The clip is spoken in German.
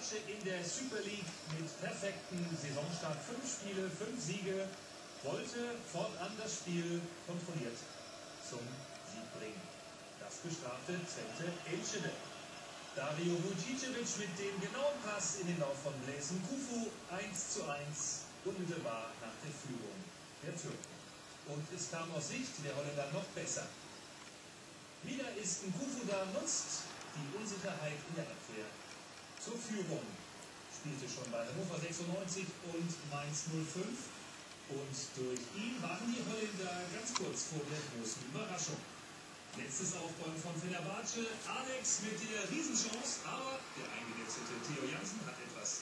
Fenerbahce in der Super League mit perfektem Saisonstart. 5 Spiele, 5 Siege, wollte fortan das Spiel kontrolliert zum Sieg bringen. Das bestrafte Twente Enschede. Dario Vucicevic mit dem genauen Pass in den Lauf von Blaise Mkufu, 1:1, unmittelbar nach der Führung der Türken. Und es kam aus Sicht der Holländer noch besser. Wieder ist Mkufu da, nutzt die Unsicherheit in der Abwehr zur Führung. Spielte schon bei Hannover 96 und Mainz 05. Und durch ihn waren die Holländer ganz kurz vor der großen Überraschung. Letztes Aufbäumen von Fenerbahce. Alex mit der Riesenchance, aber der eingewechselte Theo Jansen hat etwas